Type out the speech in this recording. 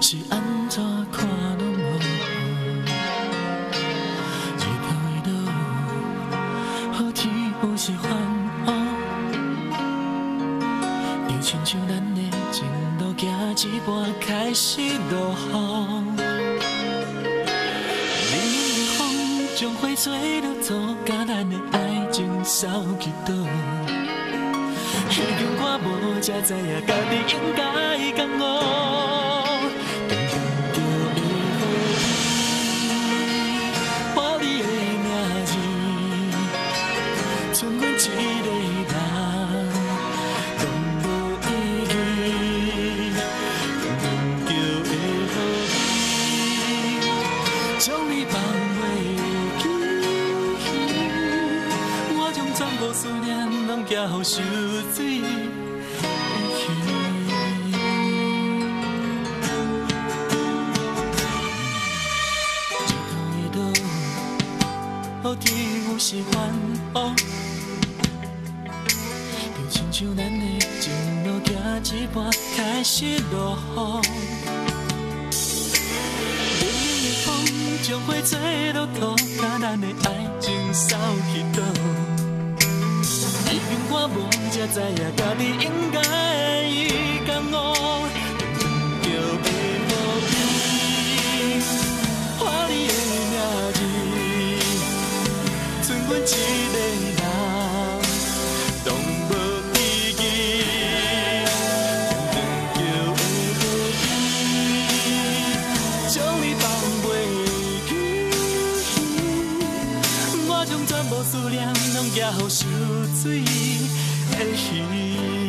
是安怎看拢无？日头会落，好天有时反乌，就亲像咱的前路行一半开始落雨。冷冷的风将花吹落土，甲咱的爱情扫去倒。彼间我无才知影，家己应该感悟。重重着会予你，我你的名字，剩阮一个人，拢无意义。重重着会予你，将你放袂记，我将全部思念拢寄予受水的鱼。日头会落，雨天有时反乌，就亲像咱的前路行一半开始落雨。冷冷的风将花吹落土，甲咱的爱情扫去倒。已经我无才知影，家己应该感悟，重重着会予你，我你的名字，剩阮一个人，拢无意义。重重着会予你，将你放袂记，我将全部思念拢寄予受水的鱼。